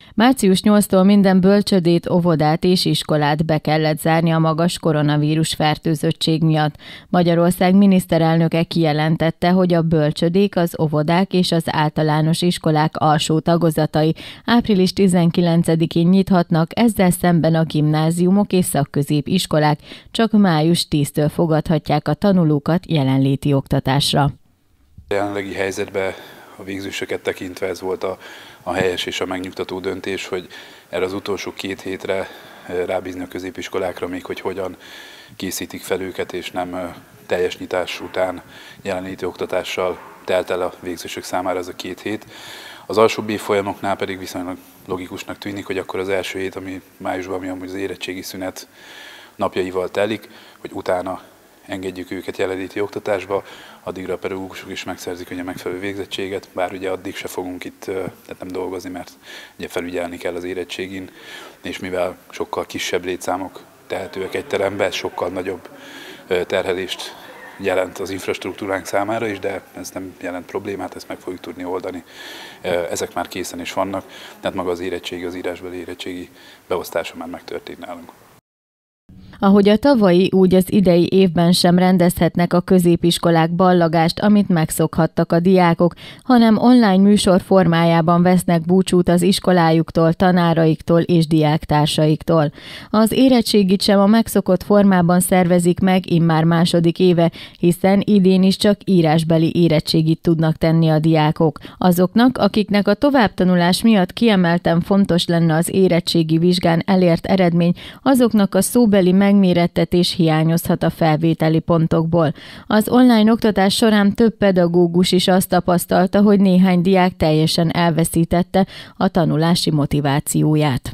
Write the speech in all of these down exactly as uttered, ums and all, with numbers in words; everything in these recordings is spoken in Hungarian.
március nyolcadikától minden bölcsödét, óvodát és iskolát be kellett zárni a magas koronavírus fertőzöttség miatt. Magyarország miniszterelnöke kijelentette, hogy a bölcsödék, az óvodák és az általános iskolák alsó tagozatai április tizenkilencedikén nyithatnak, ezzel szemben a gimnáziumok és szakközépiskolák csak május tízedikétől fogadhatják a tanulókat jelenléti oktatásra. A jelenlegi helyzetben a végzősöket tekintve ez volt a, a helyes és a megnyugtató döntés, hogy erre az utolsó két hétre rábízni a középiskolákra még, hogy hogyan készítik fel őket, és nem teljes nyitás után jelenléti oktatással telt el a végzősök számára ez a két hét. Az alsóbb évfolyamoknál pedig viszonylag logikusnak tűnik, hogy akkor az első hét, ami májusban, ami amúgy az érettségi szünet napjaival telik, hogy utána engedjük őket jelenléti oktatásba, addigra a pedagógusok is megszerzik ugye megfelelő végzettséget, bár ugye addig se fogunk itt tehát nem dolgozni, mert ugye felügyelni kell az érettségin, és mivel sokkal kisebb létszámok tehetőek egy terembe, sokkal nagyobb terhelést jelent az infrastruktúránk számára is, de ez nem jelent problémát, ezt meg fogjuk tudni oldani. Ezek már készen is vannak, tehát maga az érettségi, az írásbeli érettségi beosztása már megtörtént nálunk. Ahogy a tavalyi, úgy az idei évben sem rendezhetnek a középiskolák ballagást, amit megszokhattak a diákok, hanem online műsor formájában vesznek búcsút az iskolájuktól, tanáraiktól és diáktársaiktól. Az érettségit sem a megszokott formában szervezik meg immár második éve, hiszen idén is csak írásbeli érettségit tudnak tenni a diákok. Azoknak, akiknek a továbbtanulás miatt kiemelten fontos lenne az érettségi vizsgán elért eredmény, azoknak a szóbeli megmérettetés hiányozhat a felvételi pontokból. Az online oktatás során több pedagógus is azt tapasztalta, hogy néhány diák teljesen elveszítette a tanulási motivációját.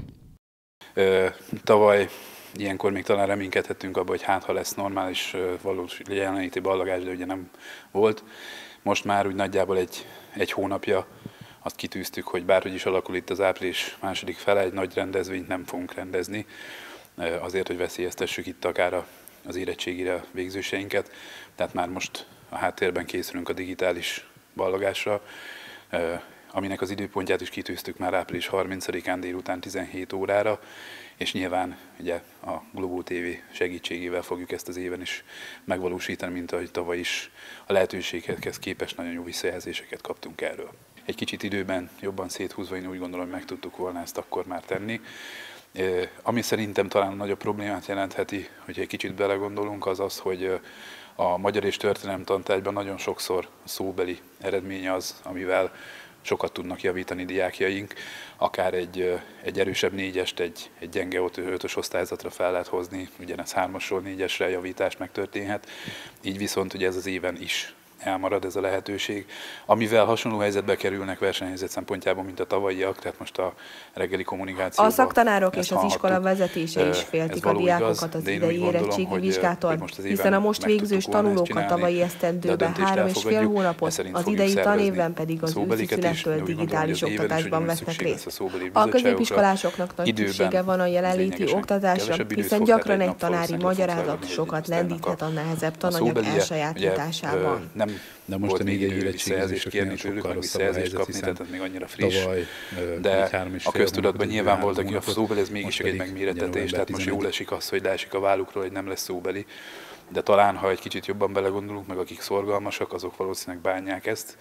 Ö, tavaly ilyenkor még talán reménykedhettünk abban, hogy hát ha lesz normális valós jelenléti ballagás, de ugye nem volt. Most már úgy nagyjából egy, egy hónapja azt kitűztük, hogy bárhogy is alakul itt az április második fele, egy nagy rendezvényt nem fogunk rendezni, azért, hogy veszélyeztessük itt akár az érettségire végzőseinket. Tehát már most a háttérben készülünk a digitális ballagásra, aminek az időpontját is kitűztük már április harmincadikán délután tizenhét órára, és nyilván ugye a Globó té vé segítségével fogjuk ezt az éven is megvalósítani, mint ahogy tavaly is a lehetőségekhez képest nagyon jó visszajelzéseket kaptunk erről. Egy kicsit időben jobban széthúzva én úgy gondolom, hogy meg tudtuk volna ezt akkor már tenni. Ami szerintem talán a nagyobb problémát jelentheti, hogy egy kicsit belegondolunk, az az, hogy a magyar és történelem tantárgyban nagyon sokszor a szóbeli eredmény az, amivel sokat tudnak javítani diákjaink, akár egy, egy erősebb négyest, egy, egy gyenge ötös osztályzatra fel lehet hozni, ugyanez hármasról négyesre javítás megtörténhet, így viszont ugye ez az éven is elmarad ez a lehetőség, amivel hasonló helyzetbe kerülnek versenyhelyzet szempontjából, mint a tavalyiak, tehát most a reggeli kommunikációban. A szaktanárok és az iskola vezetése is féltik a diákokat az idei érettségi vizsgától, hiszen a most végzős tanulók a tavalyi esztendőben három és fél hónapot, az idei tanévben pedig az őszi szünettől digitális oktatásban vesznek részt. A középiskolásoknak nagy szüksége van a jelenléti oktatásra, hiszen gyakran egy tanári magyarázat sokat lendíthet a nehezebb tananyag elsajátításában. De most a négy visszajelzést kérni tőlük, meg visszajelzést kapni, tehát még annyira friss. De a köztudatban nyilván volt, aki a szóbeli, ez mégis egy megmérettetés, tehát most jól esik az, hogy leesik a vállukról, hogy nem lesz szóbeli. De talán, ha egy kicsit jobban belegondolunk, meg akik szorgalmasak, azok valószínűleg bánják ezt.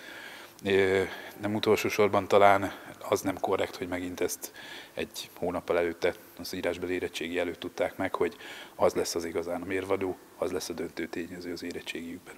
Nem utolsó sorban talán az nem korrekt, hogy megint ezt egy hónappal előtte, az írásbeli érettségi előtt tudták meg, hogy az lesz az igazán a mérvadó, az lesz a döntő tényező az érettségiükben.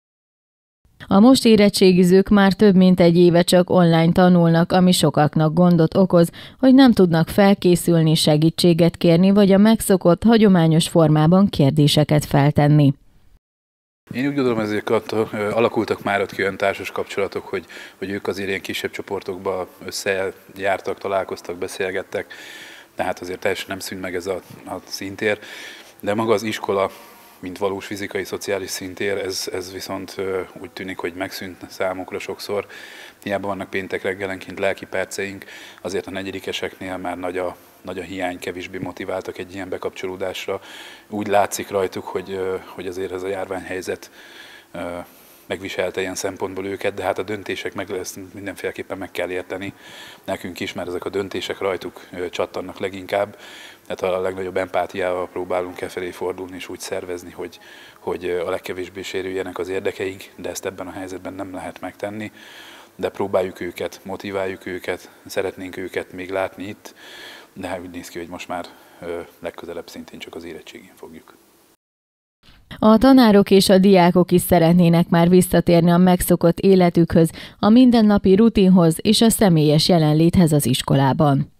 A most érettségizők már több mint egy éve csak online tanulnak, ami sokaknak gondot okoz, hogy nem tudnak felkészülni, segítséget kérni, vagy a megszokott, hagyományos formában kérdéseket feltenni. Én úgy gondolom, ezek alakultak már ott ki olyan társas kapcsolatok, hogy, hogy ők azért ilyen kisebb csoportokba összejártak, találkoztak, beszélgettek, tehát azért teljesen nem szűnt meg ez a, a szintér, de maga az iskola, mint valós fizikai, szociális szintér, ez, ez viszont úgy tűnik, hogy megszűnt számukra sokszor. Hiába vannak péntek reggelenként lelki perceink, azért a negyedikeseknél már nagy a, nagy a hiány, kevésbé motiváltak egy ilyen bekapcsolódásra. Úgy látszik rajtuk, hogy, hogy azért ez a járványhelyzet megviselte ilyen szempontból őket, de hát a döntések meg lesz, mindenféleképpen meg kell érteni nekünk is, mert ezek a döntések rajtuk csattannak leginkább. Tehát a legnagyobb empátiával próbálunk e felé fordulni és úgy szervezni, hogy, hogy a legkevésbé sérüljenek az érdekeink, de ezt ebben a helyzetben nem lehet megtenni. De próbáljuk őket, motiváljuk őket, szeretnénk őket még látni itt, de hát úgy néz ki, hogy most már legközelebb szintén csak az érettségén fogjuk. A tanárok és a diákok is szeretnének már visszatérni a megszokott életükhöz, a mindennapi rutinhoz és a személyes jelenléthez az iskolában.